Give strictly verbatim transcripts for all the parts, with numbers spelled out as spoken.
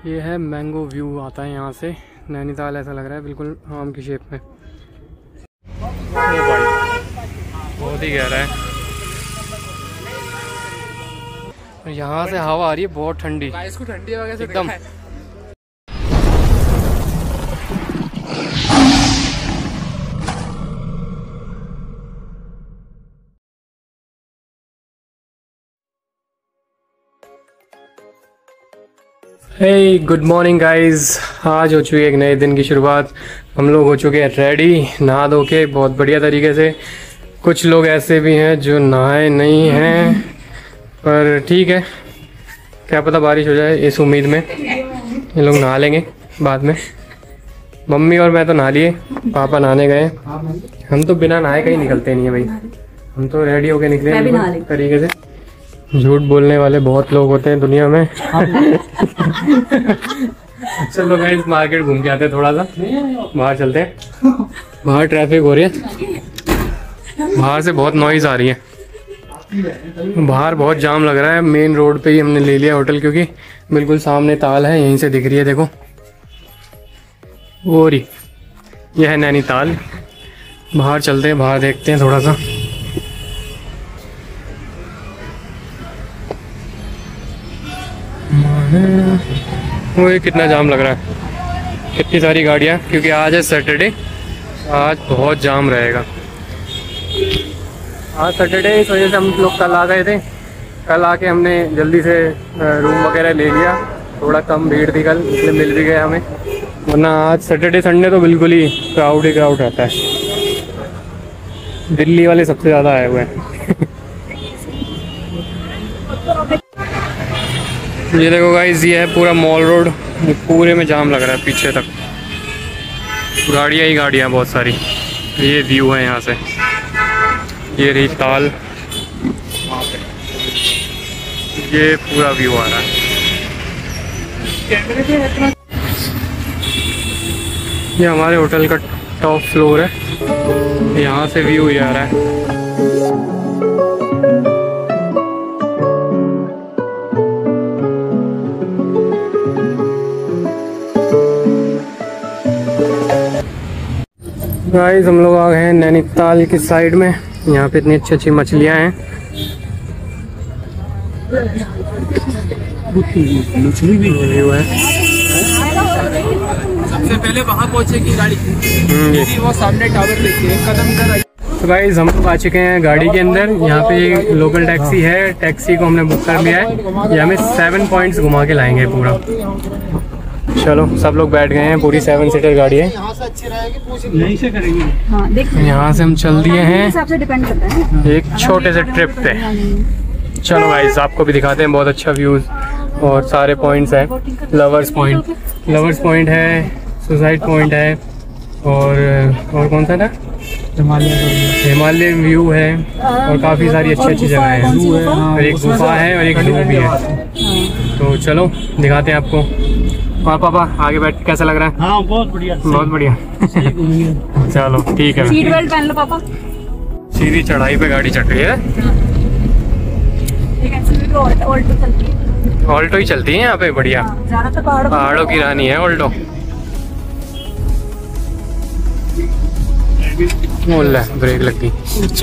ये है mango view आता है यहाँ से नैनीताल, ऐसा लग रहा है बिल्कुल आम की शेप में। बहुत ही गहरा है। यहाँ से हवा आ रही है बहुत ठंडी, इसको ठंडी हवा कैसे एकदम। हे गुड मॉर्निंग गाइज, आज हो चुकी है एक नए दिन की शुरुआत। हम लोग हो चुके हैं रेडी, नहा धो के बहुत बढ़िया तरीके से। कुछ लोग ऐसे भी हैं जो नहाए नहीं हैं, पर ठीक है, क्या पता बारिश हो जाए, इस उम्मीद में ये लोग नहा लेंगे बाद में। मम्मी और मैं तो नहा लिए, पापा नहाने गए। हम तो बिना नहाए कहीं निकलते नहीं है भाई, हम तो रेडी होके निकले तरीके से। झूठ बोलने वाले बहुत लोग होते हैं दुनिया में। चलो गाइस मार्केट घूम के आते हैं, थोड़ा सा बाहर चलते हैं। बाहर ट्रैफिक हो रही है, बाहर से बहुत नॉइज आ रही है, बाहर बहुत जाम लग रहा है। मेन रोड पे ही हमने ले लिया होटल, क्योंकि बिल्कुल सामने ताल है, यहीं से दिख रही है देखो। और यह है नैनीताल। बाहर चलते हैं, बाहर देखते हैं थोड़ा सा। वो ये कितना जाम लग रहा है, कितनी सारी गाड़ियाँ, क्योंकि आज है सैटरडे, आज बहुत जाम रहेगा। आज सैटरडे, इस वजह से हम लोग कल आ गए थे। कल आके हमने जल्दी से रूम वगैरह ले लिया, थोड़ा कम भीड़ थी कल, इसलिए मिल भी गया हमें। वरना आज सैटरडे संडे तो बिल्कुल ही क्राउड ही क्राउड रहता है। दिल्ली वाले सबसे ज़्यादा आए हुए हैं। ये देखो गाइस, ये है पूरा मॉल रोड, पूरे में जाम लग रहा है पीछे तक, गाड़ियाँ ही गाड़ियाँ बहुत सारी। ये व्यू है यहाँ से, ये रही ताल, ये पूरा व्यू आ रहा है। ये हमारे होटल का टॉप फ्लोर है, यहाँ से व्यू ही आ रहा है। गाइस हम लोग आ गए हैं नैनीताल की साइड में। यहाँ पे इतनी अच्छी अच्छी मछलियाँ हैं। मछली भी है। सबसे पहले वहाँ पहुँचेगी गाड़ी, वो सामने टावर देखिए, कदम कर। तो गाइस हम लोग आ चुके हैं गाड़ी के अंदर। यहाँ पे लोकल टैक्सी है, टैक्सी को हमने बुक कर लिया है। ये हमें सेवन पॉइंट्स घुमा के लाएंगे पूरा। चलो सब लोग बैठ गए हैं, पूरी सेवन सीटर गाड़ी है। यहाँ से अच्छी रहेगी, यहीं से करेंगे। हाँ, यहाँ से हम चल दिए हैं एक छोटे से ट्रिप पे। चलो गाइस आपको भी दिखाते हैं, बहुत अच्छा व्यूज और सारे पॉइंट्स हैं। लवर्स पॉइंट, लवर्स पॉइंट है, सुसाइड पॉइंट है, और और कौन सा था, हिमालय व्यू है, और काफ़ी सारी अच्छी अच्छी जगह है। और एक गुफा है और एक डूब भी है। तो चलो दिखाते हैं आपको। और पापा आगे बैठ के कैसा लग रहा है? हाँ, बहुत बढ़िया, बहुत बढ़िया। चलो ठीक है, सीट बेल्ट पहन लो पापा। सीधी चढ़ाई पे गाड़ी चढ़ रही है। ऑल्टो चलती है, ऑल्टो ही चलती है यहाँ पे, बढ़िया। ज्यादातर पहाड़ों पहाड़ों की रानी है ऑल्टो। बोल रहा ब्रेक लग गई।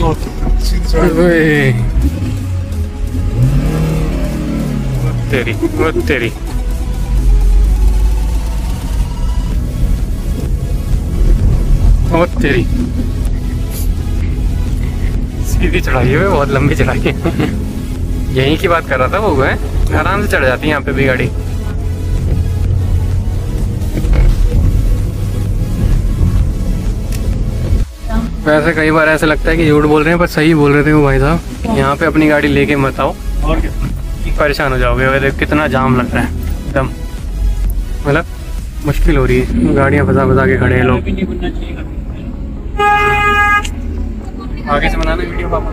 तेरी वो तेरी वो तेरी सीधी चढ़ाई है, बहुत लंबी चढ़ाई है। यहीं की बात कर रहा था वो, है आराम से चढ़ जाती है यहाँ पे भी गाड़ी। वैसे कई बार ऐसा लगता है कि झूठ बोल रहे हैं, पर सही बोल रहे थे वो भाई साहब। यहाँ पे अपनी गाड़ी लेके मत आओ, और परेशान हो जाओगे। वैसे कितना जाम लग रहा है, एकदम मतलब मुश्किल हो रही है। गाड़ियाँ फंसा फंसा के खड़े हैं लोग। आगे से बनाना वीडियो पापा।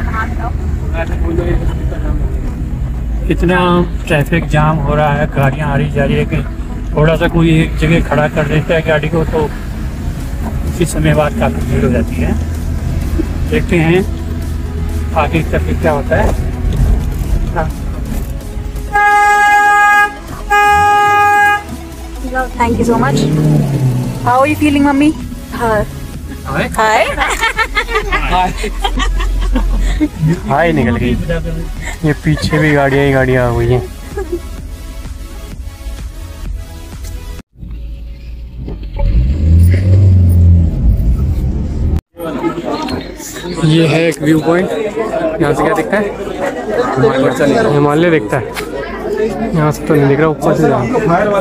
कितना ट्रैफिक जाम हो रहा है, गाड़ियाँ आ रही जा रही है कि थोड़ा सा कोई एक जगह खड़ा कर देता है गाड़ी को, तो उसी समय बाद काफ़ी भीड़ हो जाती है। देखते हैं आगे करके क्या होता है। Thank you so much. How are you feeling, mummy? Hi. Hi Hi. हाय निकल गई। ये पीछे भी गाड़ियाँ ही गाड़ियाँ आ गई हैं। ये है एक व्यू पॉइंट। यहाँ से क्या दिखता है? हिमालय दिखता है। यहाँ से तो नहीं दिख रहा, ऊपर से जाओ।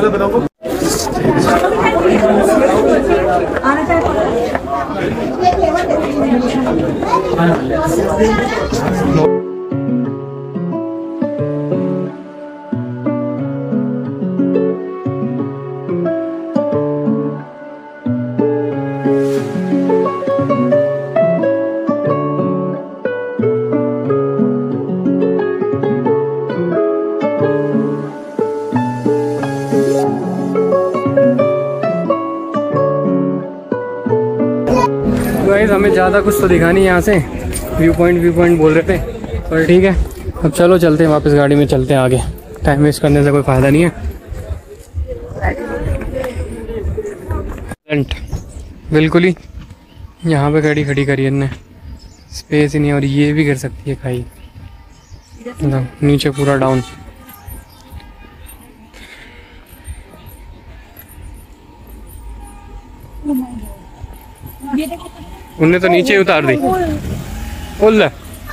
गाइस हमें ज़्यादा कुछ तो दिखा नहीं यहाँ से। व्यू पॉइंट व्यू पॉइंट बोल रहे थे, पर ठीक है अब चलो चलते हैं वापस, गाड़ी में चलते हैं आगे। टाइम वेस्ट करने से कोई फ़ायदा नहीं है। बिल्कुल ही यहाँ पे गाड़ी खड़ी करी है इनने, स्पेस ही नहीं है। और ये भी कर सकती है खाई, नीचे पूरा डाउन। उनने तो नीचे ही उतार दी। उल्ला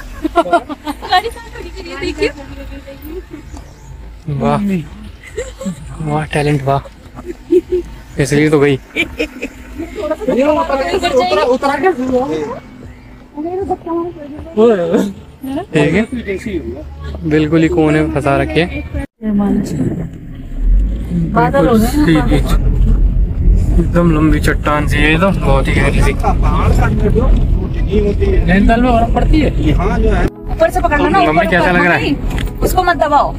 वाह वाह टैलेंट वाह, इसलिए तो गई। ठीक है बिल्कुल ही कोने में फंसा रखे। एकदम लंबी चट्टान सी है, तो बहुत ही गहरी सी। नैनीताल में बर्फ पड़ती है यहाँ जो है। ऊपर से पकड़ना ना। मम्मी कैसा लग रहा है? उसको मत दबाओ।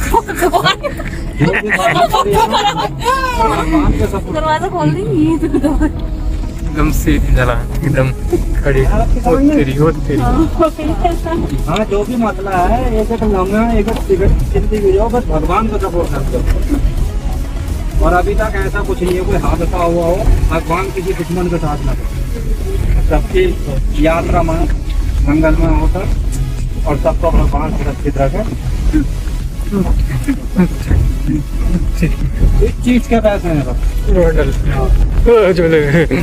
दरवाजा खोल देंगे। एकदम सीधी चला, एकदम खड़ी। ओ तेरी ओ तेरी। हाँ जो भी मसला है एक एक लम्हा एक एक टिकट चिंती भी जाओ, बस भगवान को सपोर्ट करते हो। और अभी तक ऐसा कुछ नहीं है कोई हादसा हुआ हो, भगवान किसी दुश्मन के साथ ना करे। सबकी यात्रा में मंगल में हो सर, और सबको भगवान सुरक्षित रखे। इस चीज के पैसे हैं बस। चल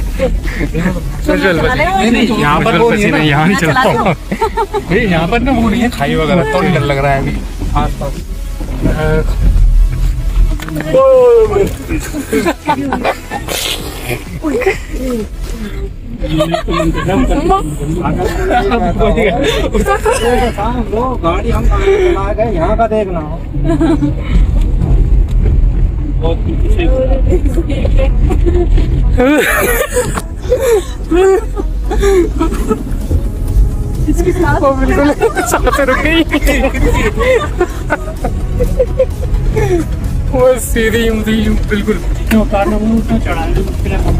चल यहाँ पर वो नहीं, यहाँ नहीं चलता हूँ। यहाँ पर ना वो नहीं है खाई वगैरह, तो डर लग रहा है अभी आस पास। गाड़ी हम चला गए, यहाँ का देखना हो। इसके साथ बिल्कुल साथ रुक गई। वो सीधी बिल्कुल उतारना उतना चढ़ाने मुश्किल है।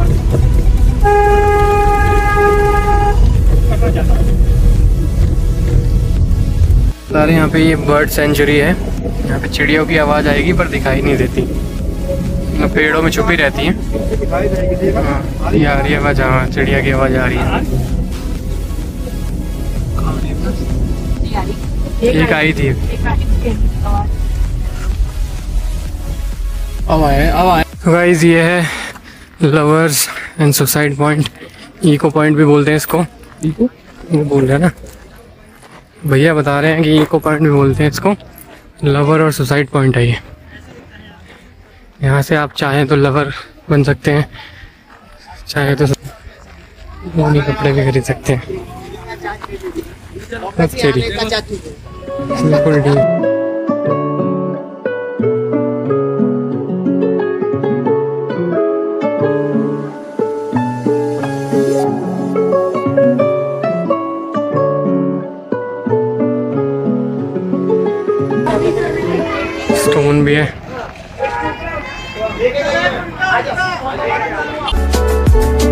सारे यहाँ पे ये बर्ड सेंचुरी है। यहाँ पे चिड़ियों की आवाज़ आएगी पर दिखाई नहीं देती, मतलब पेड़ों में छुपी रहती हैं। हाँ ये आ रही है आवाज़, हाँ चिड़िया की आवाज़ आ रही है। एक आई थी। अब आए अब आए गाइस, ये है lovers and suicide point. Echo point भी बोलते हैं इसको। इको वो बोल रहे हैं ना भैया, बता रहे हैं कि इको पॉइंट भी बोलते हैं इसको। लवर और सुसाइड पॉइंट है ये। यहाँ से आप चाहें तो लवर बन सकते हैं, चाहे तो ऊनी कपड़े भी खरीद सकते हैं। बिल्कुल ठीक। स्टोन भी है।